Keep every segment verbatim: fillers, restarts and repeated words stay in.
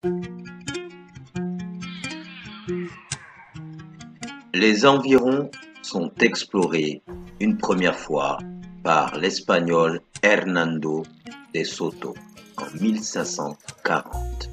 Les environs sont explorés une première fois par l'Espagnol Hernando de Soto en mille cinq cent quarante.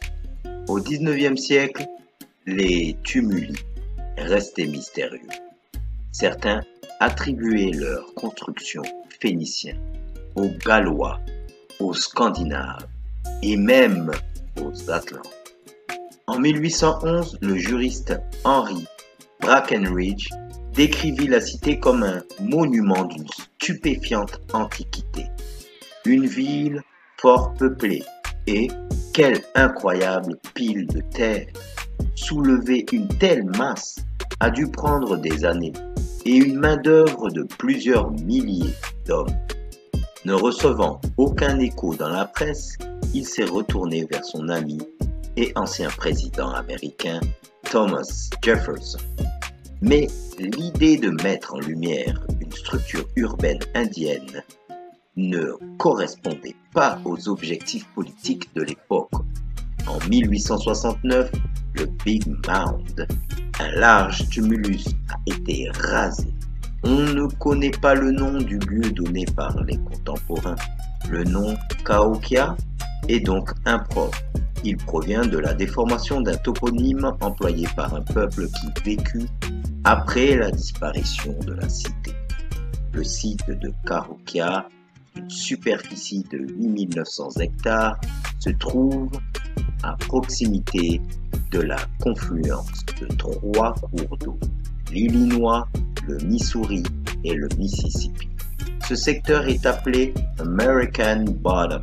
Au dix-neuvième siècle, les tumuli restaient mystérieux. Certains attribuaient leur construction phénicienne aux Gallois, aux Scandinaves et même aux Atlantes. En mille huit cent onze, le juriste Henry Brackenridge décrivit la cité comme un monument d'une stupéfiante antiquité. Une ville fort peuplée et, quelle incroyable pile de terre! Soulever une telle masse a dû prendre des années et une main-d'œuvre de plusieurs milliers d'hommes. Ne recevant aucun écho dans la presse, il s'est retourné vers son ami et ancien président américain Thomas Jefferson. Mais l'idée de mettre en lumière une structure urbaine indienne ne correspondait pas aux objectifs politiques de l'époque. En mille huit cent soixante-neuf, le Big Mound, un large tumulus, a été rasé. On ne connaît pas le nom du lieu donné par les contemporains. Le nom Cahokia est donc impropre. Il provient de la déformation d'un toponyme employé par un peuple qui vécut après la disparition de la cité. Le site de Cahokia, d'une superficie de huit mille neuf cents hectares, se trouve à proximité de la confluence de trois cours d'eau, l'Illinois, le Missouri et le Mississippi. Ce secteur est appelé American Bottom,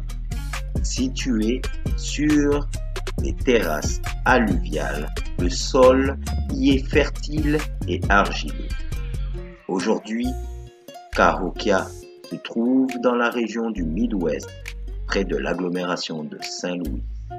situé sur des terrasses alluviales. Le sol y est fertile et argileux. Aujourd'hui, Cahokia se trouve dans la région du Midwest, près de l'agglomération de Saint-Louis.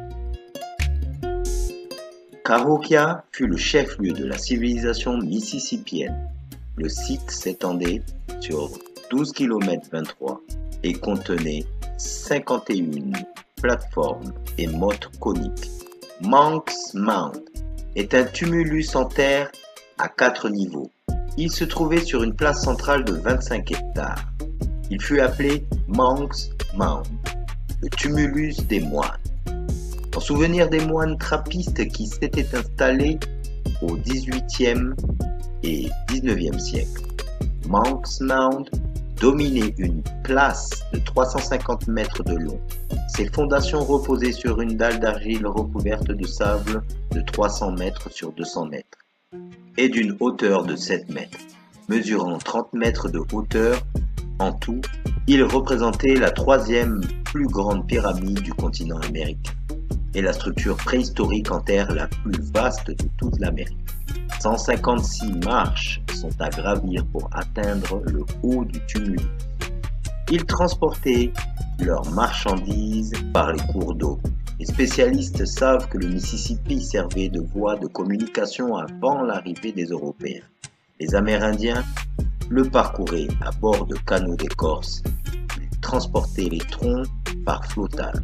Cahokia fut le chef-lieu de la civilisation mississippienne. Le site s'étendait sur douze kilomètres vingt-trois et contenait cinquante et une plateformes et mottes coniques. Monk's Mound est un tumulus en terre à quatre niveaux. Il se trouvait sur une place centrale de vingt-cinq hectares. Il fut appelé Monk's Mound, le tumulus des moines, en souvenir des moines trappistes qui s'étaient installés au dix-huitième et dix-neuvième siècle. Monk's Mound dominait une place de trois cent cinquante mètres de long. Ses fondations reposaient sur une dalle d'argile recouverte de sable de trois cents mètres sur deux cents mètres et d'une hauteur de sept mètres. Mesurant trente mètres de hauteur en tout, il représentait la troisième plus grande pyramide du continent américain et la structure préhistorique en terre la plus vaste de toute l'Amérique. cent cinquante-six marches sont à gravir pour atteindre le haut du tumulus. Ils transportaient leurs marchandises par les cours d'eau. Les spécialistes savent que le Mississippi servait de voie de communication avant l'arrivée des Européens. Les Amérindiens le parcouraient à bord de canots d'écorce. Ils transportaient les troncs par flottage.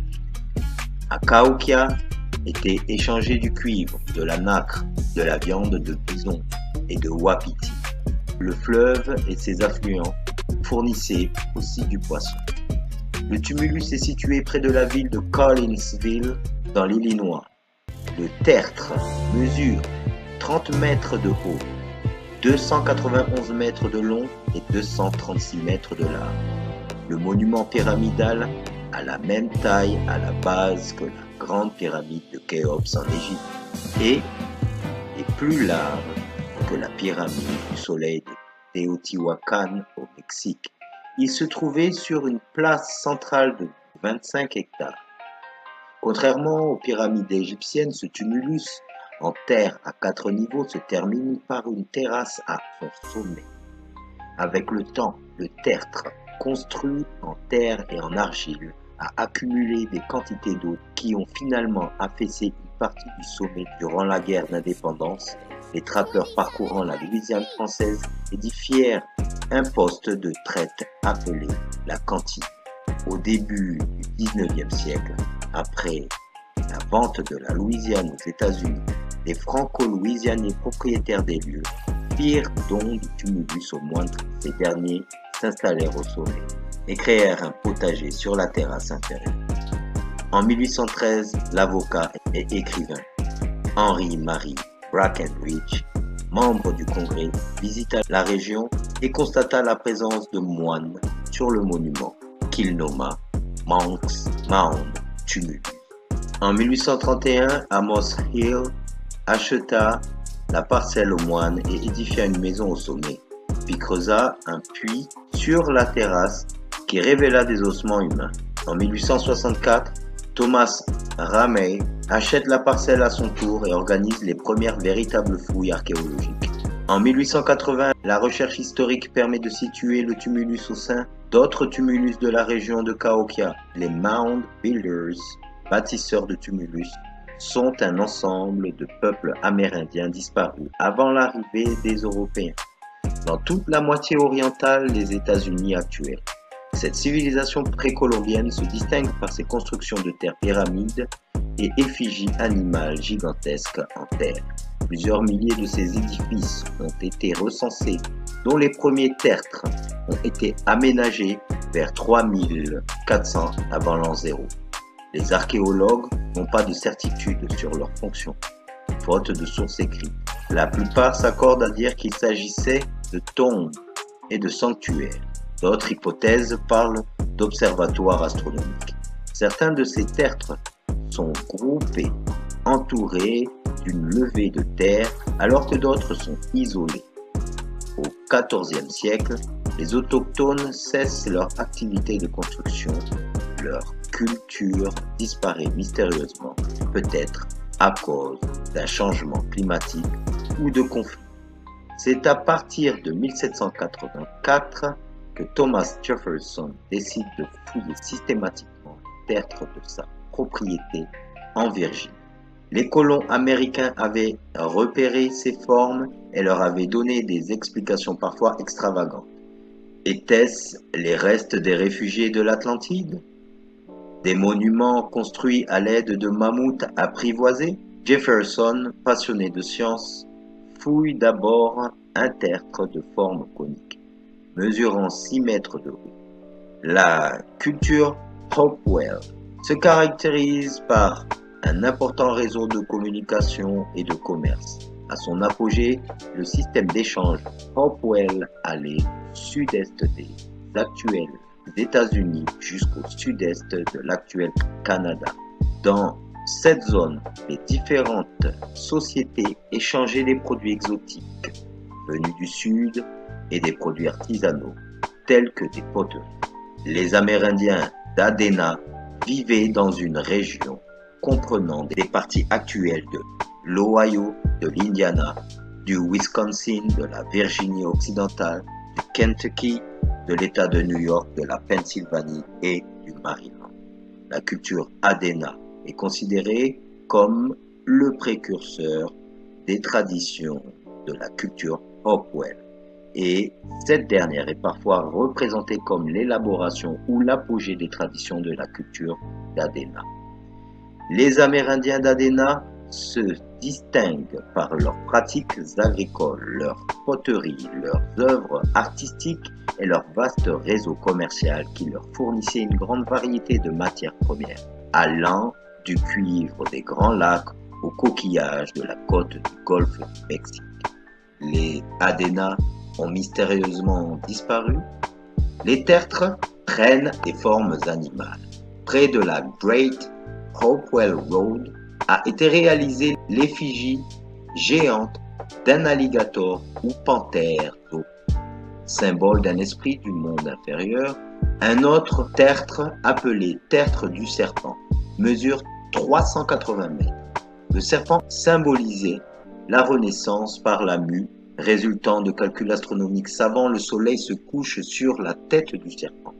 À Cahokia était échangé du cuivre, de la nacre, de la viande de bison et de wapiti. Le fleuve et ses affluents fournissaient aussi du poisson. Le tumulus est situé près de la ville de Collinsville, dans l'Illinois. Le tertre mesure trente mètres de haut, deux cent quatre-vingt-onze mètres de long et deux cent trente-six mètres de large. Le monument pyramidal a la même taille à la base que la grande pyramide de Khéops en Égypte et est plus large que la pyramide du soleil de Teotihuacan au Mexique. Il se trouvait sur une place centrale de vingt-cinq hectares. Contrairement aux pyramides égyptiennes, ce tumulus en terre à quatre niveaux se termine par une terrasse à son sommet. Avec le temps, le tertre, construit en terre et en argile, a accumulé des quantités d'eau qui ont finalement affaissé une partie du sommet durant la guerre d'indépendance. Les trappeurs parcourant la Louisiane française édifièrent un poste de traite appelé la cantine. Au début du dix-neuvième siècle, après la vente de la Louisiane aux États-Unis, les Franco-Louisianais propriétaires des lieux firent don du tumulus aux moines. Ces derniers s'installèrent au sommet et créèrent un potager sur la terrasse inférieure. En mille huit cent treize, l'avocat et écrivain Henry Mary Brackenridge, membre du Congrès, visita la région et constata la présence de moines sur le monument qu'il nomma Monk's Mound Tumulus. En mille huit cent trente et un, Amos Hill acheta la parcelle aux moines et édifia une maison au sommet, puis creusa un puits sur la terrasse qui révéla des ossements humains. En mille huit cent soixante-quatre, Thomas Ramey achète la parcelle à son tour et organise les premières véritables fouilles archéologiques. En mille huit cent quatre-vingts, la recherche historique permet de situer le tumulus au sein d'autres tumulus de la région de Cahokia. Les Mound Builders, bâtisseurs de tumulus, sont un ensemble de peuples amérindiens disparus avant l'arrivée des Européens dans toute la moitié orientale des États-Unis actuels. Cette civilisation précolombienne se distingue par ses constructions de terre pyramides et effigies animales gigantesques en terre. Plusieurs milliers de ces édifices ont été recensés, dont les premiers tertres ont été aménagés vers trois mille quatre cents avant l'an zéro. Les archéologues n'ont pas de certitude sur leur fonction, faute de sources écrites. La plupart s'accordent à dire qu'il s'agissait de tombes et de sanctuaires. D'autres hypothèses parlent d'observatoires astronomiques. Certains de ces tertres sont groupés, entourés d'une levée de terre, alors que d'autres sont isolés. Au quatorzième siècle, les autochtones cessent leur activité de construction. Leur culture disparaît mystérieusement, peut-être à cause d'un changement climatique ou de conflits. C'est à partir de mille sept cent quatre-vingt-quatre que Thomas Jefferson décide de fouiller systématiquement les tertres de sa propriété en Virginie. Les colons américains avaient repéré ces formes et leur avaient donné des explications parfois extravagantes. Étaient-ce les restes des réfugiés de l'Atlantide? Des monuments construits à l'aide de mammouths apprivoisés? Jefferson, passionné de science, fouille d'abord un tertre de forme conique, mesurant six mètres de haut. La culture Hopewell se caractérise par un important réseau de communication et de commerce. À son apogée, le système d'échange Hopewell allait du sud-est des actuels États-Unis jusqu'au sud-est de l'actuel Canada. Dans cette zone, les différentes sociétés échangeaient des produits exotiques venus du sud et des produits artisanaux tels que des poteries. Les Amérindiens d'Adena vivaient dans une région comprenant des parties actuelles de l'Ohio, de l'Indiana, du Wisconsin, de la Virginie occidentale, du Kentucky, de l'État de New York, de la Pennsylvanie et du Maryland. La culture Adena est considérée comme le précurseur des traditions de la culture Hopewell, et cette dernière est parfois représentée comme l'élaboration ou l'apogée des traditions de la culture d'Adena. Les Amérindiens d'Adena se distinguent par leurs pratiques agricoles, leurs poteries, leurs œuvres artistiques et leur vaste réseau commercial qui leur fournissait une grande variété de matières premières, allant du cuivre des Grands Lacs aux coquillages de la côte du golfe du Mexique. Les Adena ont mystérieusement disparu. Les tertres prennent des formes animales. Près de la Great Hopewell Road a été réalisée l'effigie géante d'un alligator ou panthère d'eau, symbole d'un esprit du monde inférieur. Un autre tertre, appelé tertre du serpent, mesure trois cent quatre-vingts mètres. Le serpent symbolisait la renaissance par la mue, résultant de calculs astronomiques savants. Le soleil se couche sur la tête du serpent.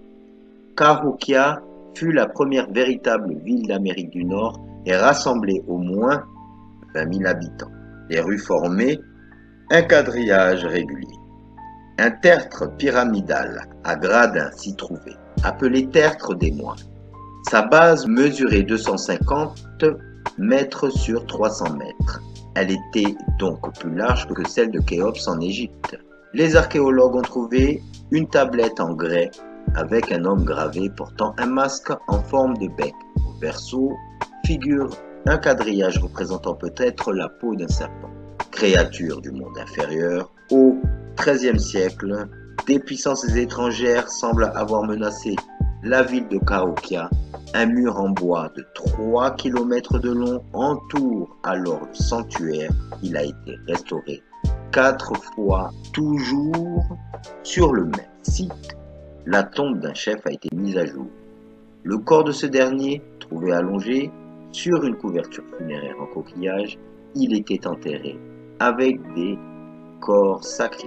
Cahokia fut la première véritable ville d'Amérique du Nord et rassemblait au moins vingt mille habitants. Les rues formaient un quadrillage régulier. Un tertre pyramidal à gradins s'y trouvait, appelé tertre des moines. Sa base mesurait deux cent cinquante mètres sur trois cents mètres. Elle était donc plus large que celle de Khéops en Égypte. Les archéologues ont trouvé une tablette en grès avec un homme gravé portant un masque en forme de bec. Au verso figure un quadrillage représentant peut-être la peau d'un serpent. Créature du monde inférieur, au treizième siècle, des puissances étrangères semblent avoir menacé la ville de Cahokia. Un mur en bois de trois kilomètres de long entoure alors le sanctuaire. Il a été restauré quatre fois, toujours sur le même site. La tombe d'un chef a été mise à jour. Le corps de ce dernier, trouvé allongé sur une couverture funéraire en coquillage, il était enterré avec des corps sacrifiés.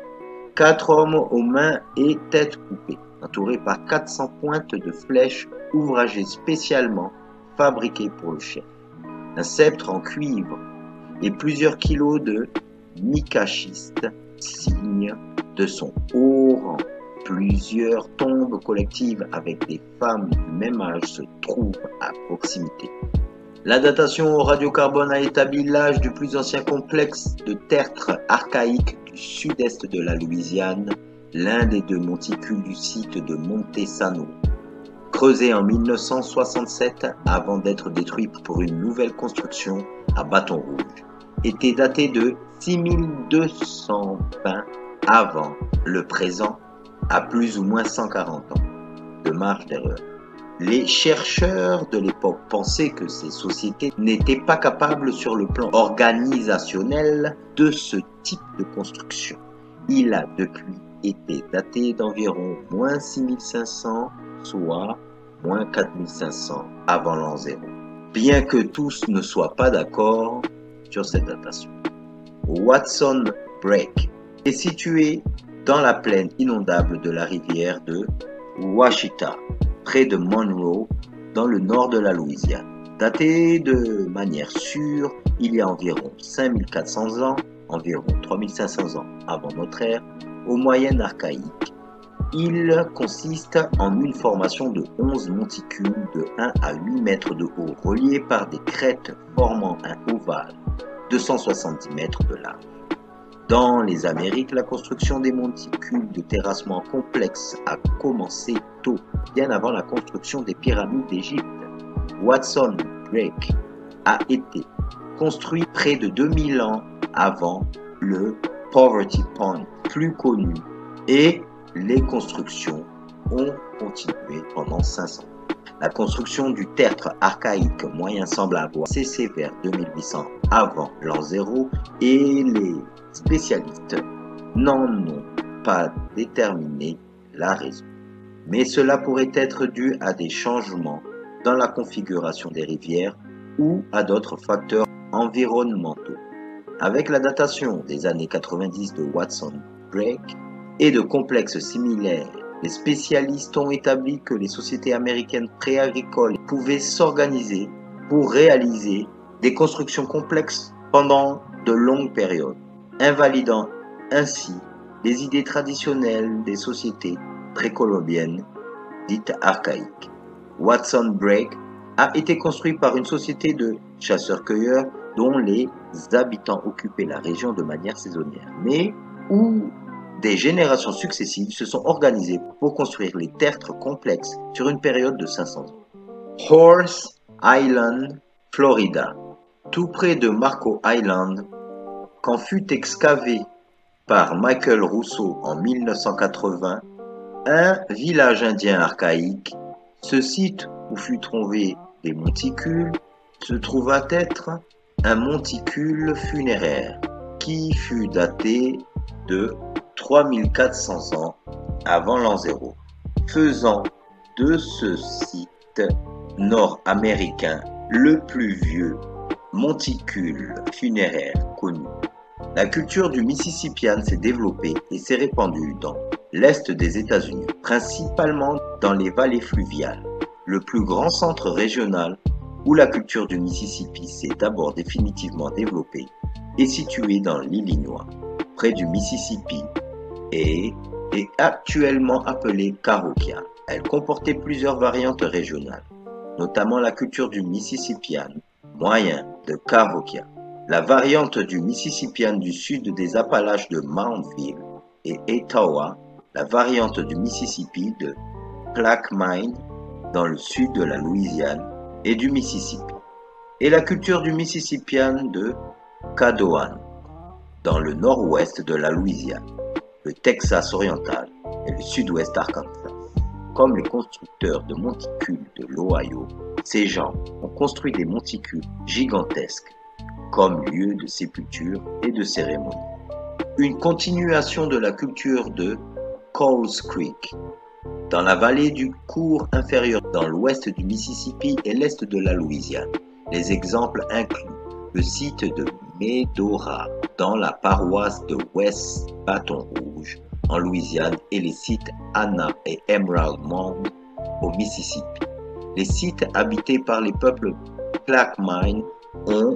Quatre hommes aux mains et têtes coupées, entourés par quatre cents pointes de flèches ouvragées spécialement fabriquées pour le chef. Un sceptre en cuivre et plusieurs kilos de micaschiste, signe de son haut rang. Plusieurs tombes collectives avec des femmes du même âge se trouvent à proximité. La datation au radiocarbone a établi l'âge du plus ancien complexe de tertres archaïques du sud-est de la Louisiane, l'un des deux monticules du site de Montesano. Creusé en mille neuf cent soixante-sept avant d'être détruit pour une nouvelle construction à Bâton Rouge, était daté de six mille deux cent vingt avant le présent, à plus ou moins cent quarante ans de marge d'erreur. Les chercheurs de l'époque pensaient que ces sociétés n'étaient pas capables sur le plan organisationnel de ce type de construction. Il a depuis été daté d'environ moins six mille cinq cents, soit moins quatre mille cinq cents avant l'an zéro. Bien que tous ne soient pas d'accord sur cette datation. Watson Break est situé dans la plaine inondable de la rivière de Ouachita, près de Monroe, dans le nord de la Louisiane. Daté de manière sûre il y a environ cinq mille quatre cents ans, environ trois mille cinq cents ans avant notre ère, au Moyen archaïque. Il consiste en une formation de onze monticules de un à huit mètres de haut, reliés par des crêtes formant un ovale de cent soixante-dix mètres de large. Dans les Amériques, la construction des monticules de terrassement complexe a commencé tôt, bien avant la construction des pyramides d'Égypte. Watson Break a été construit près de deux mille ans avant le Poverty Point, plus connu, et les constructions ont continué pendant cinq cents ans. La construction du tertre archaïque moyen semble avoir cessé vers deux mille huit cents avant l'an zéro et les spécialistes n'en ont pas déterminé la raison. Mais cela pourrait être dû à des changements dans la configuration des rivières ou à d'autres facteurs environnementaux. Avec la datation des années quatre-vingt-dix de Watson Break et de complexes similaires, les spécialistes ont établi que les sociétés américaines pré-agricoles pouvaient s'organiser pour réaliser des constructions complexes pendant de longues périodes, invalidant ainsi les idées traditionnelles des sociétés précolombiennes dites archaïques. Watson Break a été construit par une société de chasseurs-cueilleurs dont les habitants occupaient la région de manière saisonnière, mais où des générations successives se sont organisées pour construire les tertres complexes sur une période de cinq cents ans. Horse Island, Florida, tout près de Marco Island, quand fut excavé par Michael Rousseau en mille neuf cent quatre-vingts, un village indien archaïque, ce site où fut trouvé des monticules se trouva être un monticule funéraire qui fut daté de trois mille quatre cents ans avant l'an zéro, faisant de ce site nord-américain le plus vieux monticule funéraire connu. La culture du Mississippian s'est développée et s'est répandue dans l'est des États-Unis, principalement dans les vallées fluviales. Le plus grand centre régional où la culture du Mississippi s'est d'abord définitivement développée est situé dans l'Illinois, près du Mississippi, et est actuellement appelée Cahokia. Elle comportait plusieurs variantes régionales, notamment la culture du Mississippian, moyen de Cahokia, la variante du Mississippian du sud des Appalaches de Mountville, et Etowah, la variante du Mississippi de Plaquemine dans le sud de la Louisiane et du Mississippi, et la culture du Mississippian de Caddoan dans le nord-ouest de la Louisiane, le Texas oriental et le sud-ouest Arkansas. Comme les constructeurs de monticules de l'Ohio, ces gens ont construit des monticules gigantesques comme lieu de sépulture et de cérémonie. Une continuation de la culture de Coles Creek, dans la vallée du cours inférieur dans l'ouest du Mississippi et l'est de la Louisiane. Les exemples incluent le site de Medora dans la paroisse de West Baton Rouge en Louisiane et les sites Anna et Emerald Mound au Mississippi. Les sites habités par les peuples Plaquemine ont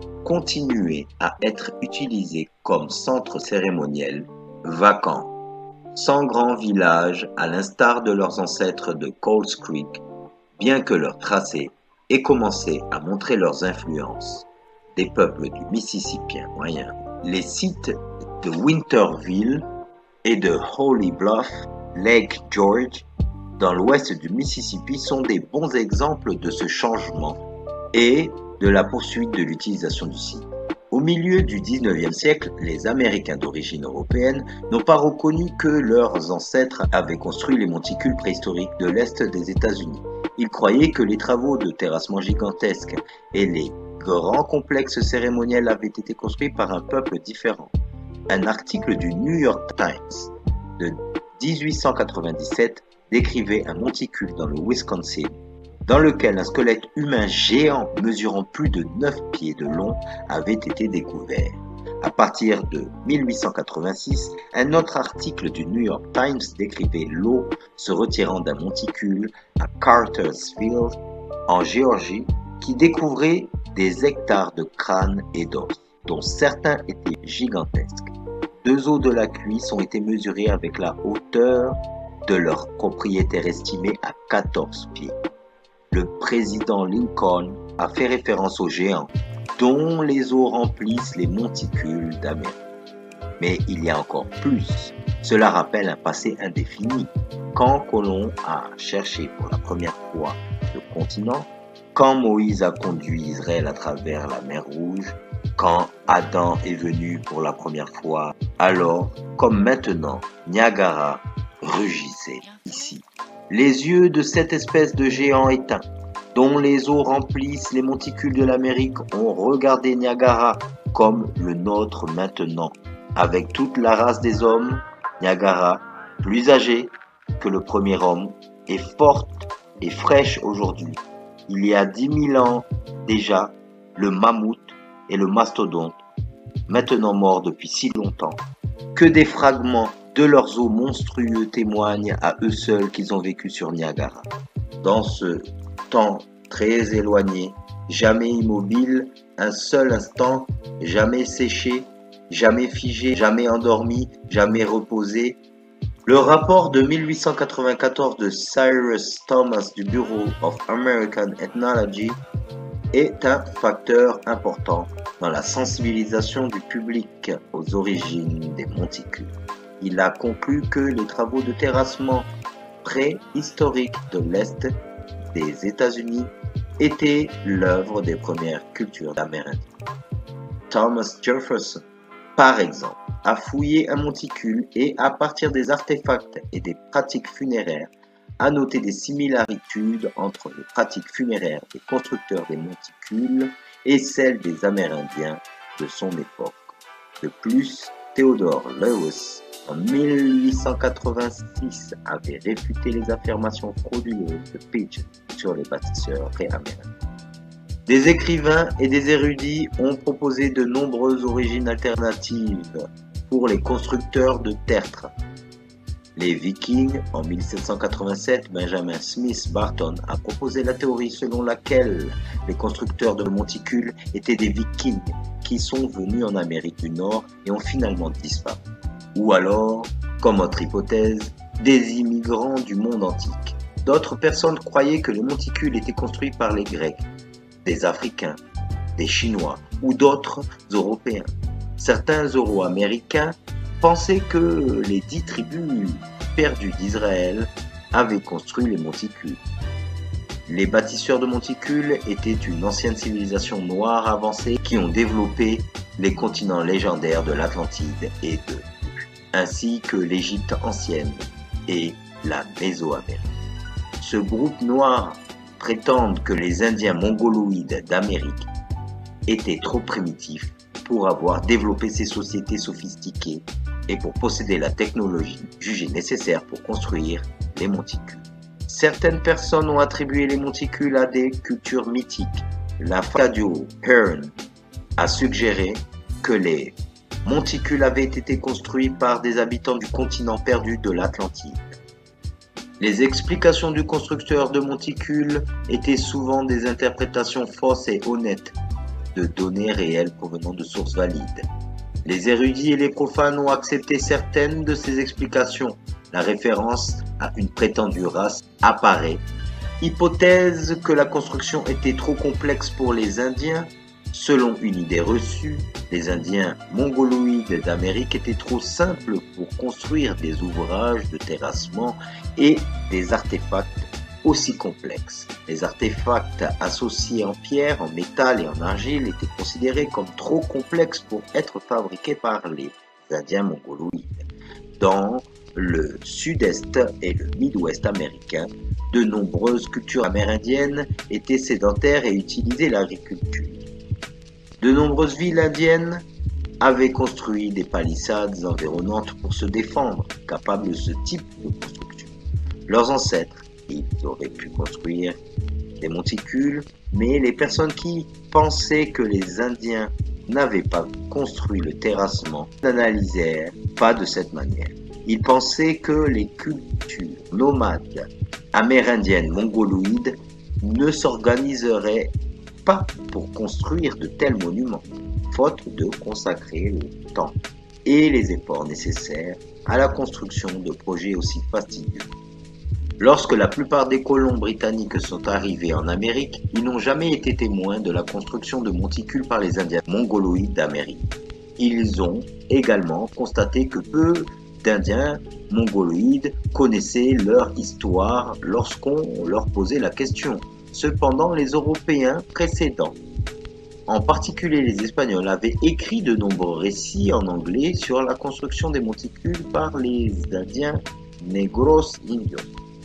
continué à être utilisés comme centres cérémoniels vacants, sans grand village à l'instar de leurs ancêtres de Coles Creek, bien que leur tracé ait commencé à montrer leurs influences des peuples du Mississippien moyen. Les sites de Winterville et de Holy Bluff, Lake George, dans l'ouest du Mississippi sont des bons exemples de ce changement et de la poursuite de l'utilisation du site. Au milieu du dix-neuvième siècle, les Américains d'origine européenne n'ont pas reconnu que leurs ancêtres avaient construit les monticules préhistoriques de l'Est des États-Unis. Ils croyaient que les travaux de terrassement gigantesques et les grands complexes cérémoniels avaient été construits par un peuple différent. Un article du New York Times de dix-huit cent quatre-vingt-dix-sept décrivait un monticule dans le Wisconsin dans lequel un squelette humain géant mesurant plus de neuf pieds de long avait été découvert. À partir de mille huit cent quatre-vingt-six, un autre article du New York Times décrivait l'eau se retirant d'un monticule à Cartersville, en Géorgie, qui découvrait des hectares de crânes et d'os, dont certains étaient gigantesques. Deux os de la cuisse ont été mesurés avec la hauteur de leur propriétaire estimée à quatorze pieds. Le président Lincoln a fait référence aux géants, dont les os remplissent les monticules d'Amérique. Mais il y a encore plus. Cela rappelle un passé indéfini. Quand Colomb a cherché pour la première fois le continent, quand Moïse a conduit Israël à travers la mer Rouge, quand Adam est venu pour la première fois, alors, comme maintenant, Niagara rugissait ici. Les yeux de cette espèce de géant éteint, dont les eaux remplissent les monticules de l'Amérique, ont regardé Niagara comme le nôtre maintenant. Avec toute la race des hommes, Niagara, plus âgée que le premier homme, est forte et fraîche aujourd'hui. Il y a dix mille ans déjà, le mammouth et le mastodonte, maintenant morts depuis si longtemps, que des fragments de leurs os monstrueux témoignent à eux seuls qu'ils ont vécu sur Niagara. Dans ce temps très éloigné, jamais immobile, un seul instant, jamais séché, jamais figé, jamais endormi, jamais reposé, le rapport de mille huit cent quatre-vingt-quatorze de Cyrus Thomas du Bureau of American Ethnology est un facteur important dans la sensibilisation du public aux origines des monticules. Il a conclu que les travaux de terrassement préhistoriques de l'Est des États-Unis étaient l'œuvre des premières cultures d'Amérindiens. Thomas Jefferson, par exemple, a fouillé un monticule et, à partir des artefacts et des pratiques funéraires, a noté des similitudes entre les pratiques funéraires des constructeurs des monticules et celles des Amérindiens de son époque. De plus, Theodore Lewis, en mille huit cent quatre-vingt-six, avait réfuté les affirmations frauduleuses de Pigeon sur les bâtisseurs pré-amérindiens. Des écrivains et des érudits ont proposé de nombreuses origines alternatives pour les constructeurs de tertres. Les Vikings, en mille sept cent quatre-vingt-sept, Benjamin Smith Barton a proposé la théorie selon laquelle les constructeurs de monticules étaient des Vikings qui sont venus en Amérique du Nord et ont finalement disparu. Ou alors, comme autre hypothèse, des immigrants du monde antique. D'autres personnes croyaient que les monticules étaient construits par les Grecs, des Africains des Chinois ou d'autres Européens. Certains Euro-Américains pensaient que les dix tribus perdues d'Israël avaient construit les monticules. Les bâtisseurs de monticules étaient une ancienne civilisation noire avancée qui ont développé les continents légendaires de l'Atlantide et de ainsi que l'Égypte ancienne et la Mésoamérique. Ce groupe noir prétendent que les Indiens mongoloïdes d'Amérique étaient trop primitifs pour avoir développé ces sociétés sophistiquées et pour posséder la technologie jugée nécessaire pour construire les monticules. Certaines personnes ont attribué les monticules à des cultures mythiques. La Fadio Hearn a suggéré que les monticules avaient été construits par des habitants du continent perdu de l'Atlantide. Les explications du constructeur de monticules étaient souvent des interprétations fausses et honnêtes de données réelles provenant de sources valides. Les érudits et les profanes ont accepté certaines de ces explications. La référence à une prétendue race apparaît. Hypothèse que la construction était trop complexe pour les Indiens. Selon une idée reçue, les Indiens mongoloïdes d'Amérique étaient trop simples pour construire des ouvrages de terrassement et des artefacts aussi complexes. Les artefacts associés en pierre, en métal et en argile étaient considérés comme trop complexes pour être fabriqués par les Indiens mongoloïdes. Dans le sud-est et le mid-ouest américain, de nombreuses cultures amérindiennes étaient sédentaires et utilisaient l'agriculture. De nombreuses villes indiennes avaient construit des palissades environnantes pour se défendre, capables de ce type de construction. Leurs ancêtres, ils auraient pu construire des monticules, mais les personnes qui pensaient que les Indiens n'avaient pas construit le terrassement n'analysèrent pas de cette manière. Ils pensaient que les cultures nomades amérindiennes mongoloïdes ne s'organiseraient pas pour construire de tels monuments, faute de consacrer le temps et les efforts nécessaires à la construction de projets aussi fastidieux. Lorsque la plupart des colons britanniques sont arrivés en Amérique, ils n'ont jamais été témoins de la construction de monticules par les Indiens mongoloïdes d'Amérique. Ils ont également constaté que peu d'Indiens mongoloïdes connaissaient leur histoire lorsqu'on leur posait la question. Cependant, les Européens précédents, en particulier les Espagnols, avaient écrit de nombreux récits en anglais sur la construction des monticules par les Indiens negros indios.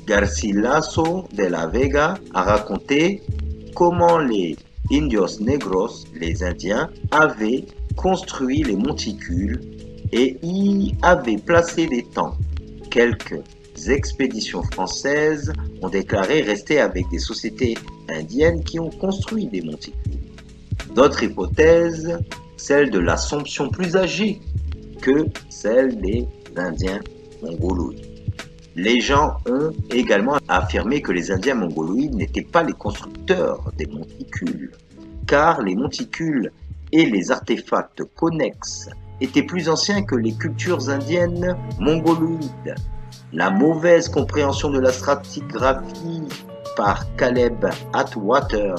Garcilaso de la Vega a raconté comment les indios negros, les Indiens, avaient construit les monticules et y avaient placé des tentes. Quelques expéditions françaises ont déclaré rester avec des sociétés indiennes qui ont construit des monticules. D'autres hypothèses, celle de l'Assomption plus âgée que celle des Indiens mongoloïdes. Les gens ont également affirmé que les Indiens mongoloïdes n'étaient pas les constructeurs des monticules, car les monticules et les artefacts connexes étaient plus anciens que les cultures indiennes mongoloïdes. La mauvaise compréhension de la stratigraphie par Caleb Atwater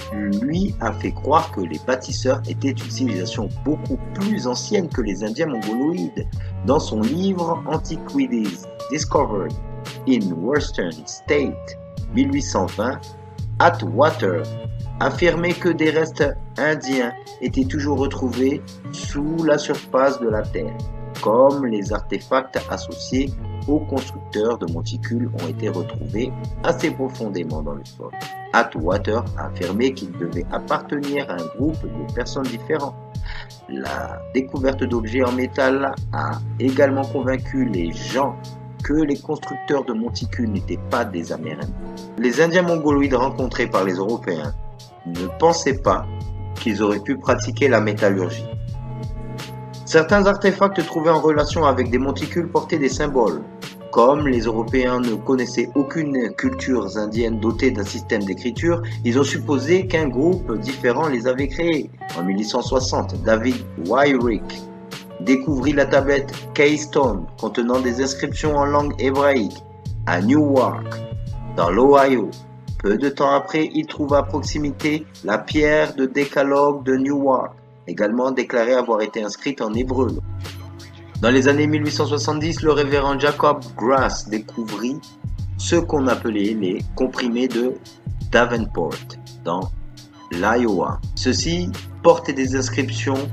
lui a fait croire que les bâtisseurs étaient une civilisation beaucoup plus ancienne que les Indiens mongoloïdes. Dans son livre Antiquities Discovered in Western State mille huit cent vingt, Atwater affirmait que des restes indiens étaient toujours retrouvés sous la surface de la Terre, comme les artefacts associés aux constructeurs de monticules ont été retrouvés assez profondément dans le sol. Atwater a affirmé qu'ils devaient appartenir à un groupe de personnes différentes. La découverte d'objets en métal a également convaincu les gens que les constructeurs de monticules n'étaient pas des Amérindiens. Les Indiens mongoloïdes rencontrés par les Européens ne pensaient pas qu'ils auraient pu pratiquer la métallurgie. Certains artefacts trouvés en relation avec des monticules portaient des symboles. Comme les Européens ne connaissaient aucune culture indienne dotée d'un système d'écriture, ils ont supposé qu'un groupe différent les avait créés. En mille huit cent soixante, David Wyrick découvrit la tablette Keystone contenant des inscriptions en langue hébraïque à Newark, dans l'Ohio, Peu de temps après, il trouve à proximité la pierre de décalogue de Newark, également déclarée avoir été inscrite en hébreu. Dans les années mille huit cent soixante-dix, le révérend Jacob Grass découvrit ce qu'on appelait les comprimés de Davenport dans l'Iowa. Ceux-ci portent des inscriptions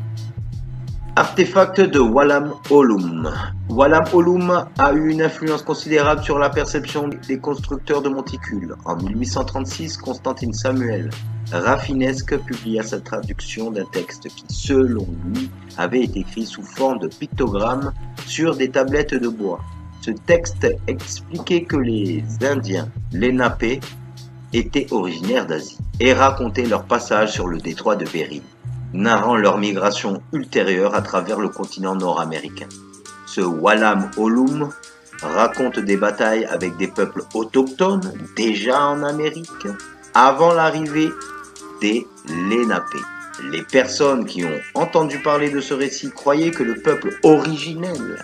artefacts de Walam Olum. Walam Olum a eu une influence considérable sur la perception des constructeurs de monticules. En mille huit cent trente-six, Constantin Samuel Rafinesque publia sa traduction d'un texte qui, selon lui, avait été écrit sous forme de pictogrammes sur des tablettes de bois. Ce texte expliquait que les Indiens Lénapés étaient originaires d'Asie et racontait leur passage sur le détroit de Bering, narrant leur migration ultérieure à travers le continent nord-américain. Ce Walam Olum raconte des batailles avec des peuples autochtones déjà en Amérique avant l'arrivée des Lénapés. Les personnes qui ont entendu parler de ce récit croyaient que le peuple originel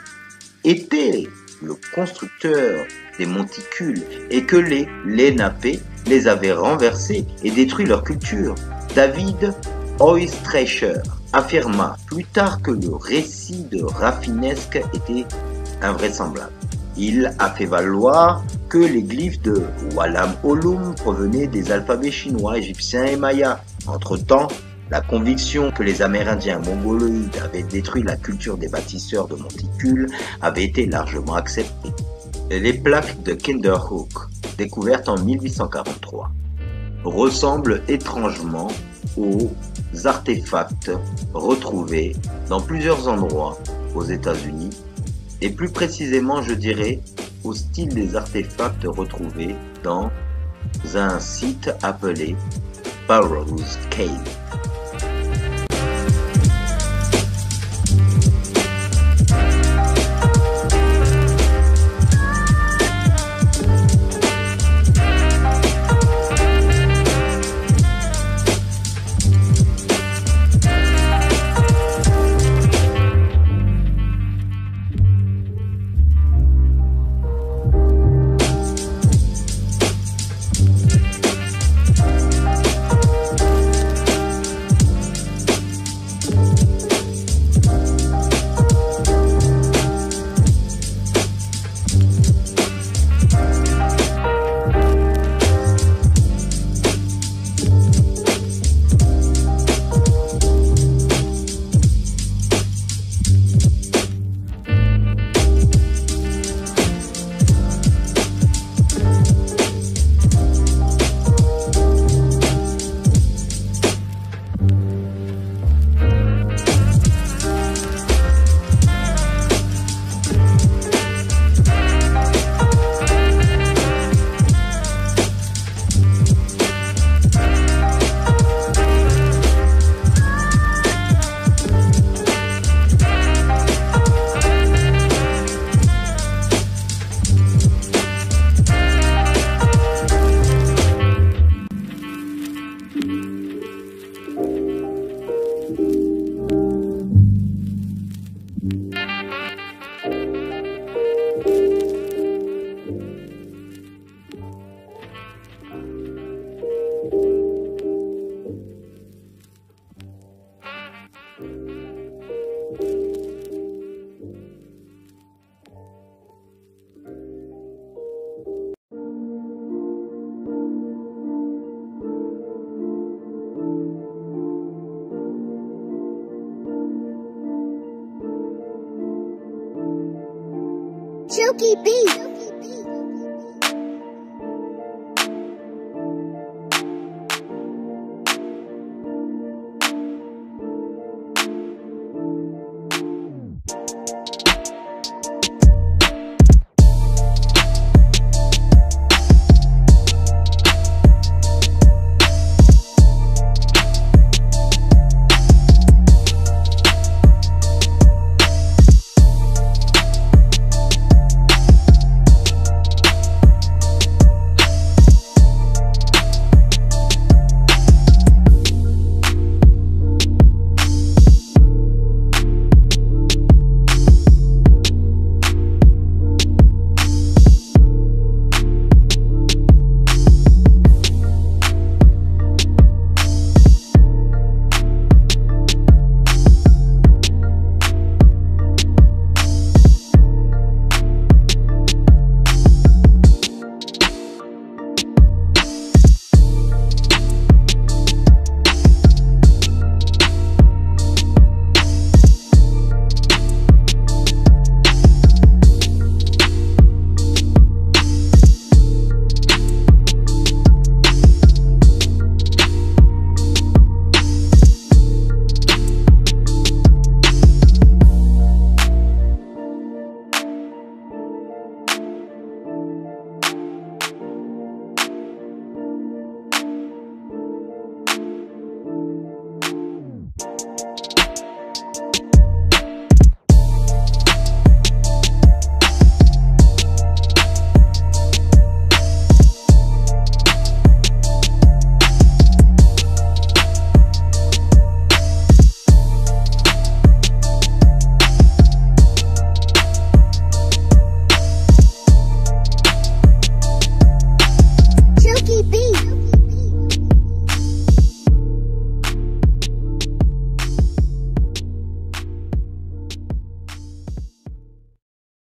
était le constructeur des monticules et que les Lénapés les avaient renversés et détruit leur culture. David Oistreicher affirma plus tard que le récit de Rafinesque était invraisemblable. Il a fait valoir que les glyphes de Walam Olum provenaient des alphabets chinois, égyptiens et mayas. Entre-temps, la conviction que les Amérindiens mongoloïdes avaient détruit la culture des bâtisseurs de monticules avait été largement acceptée. Les plaques de Kinderhook, découvertes en mille huit cent quarante-trois, ressemblent étrangement aux artefacts retrouvés dans plusieurs endroits aux États-Unis, et plus précisément, je dirais, au style des artefacts retrouvés dans un site appelé Burroughs Cave. Chooky Beat.